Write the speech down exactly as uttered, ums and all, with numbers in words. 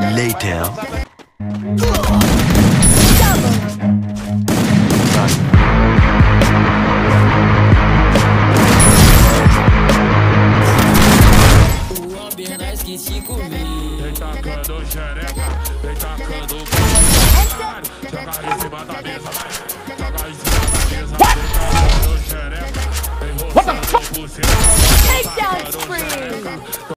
Later. Vem tacando xereca, vem tacando joga em cima da mesa, joga em cima da mesa, vem tacando xereca, vem roçando por cima. Takedown spree!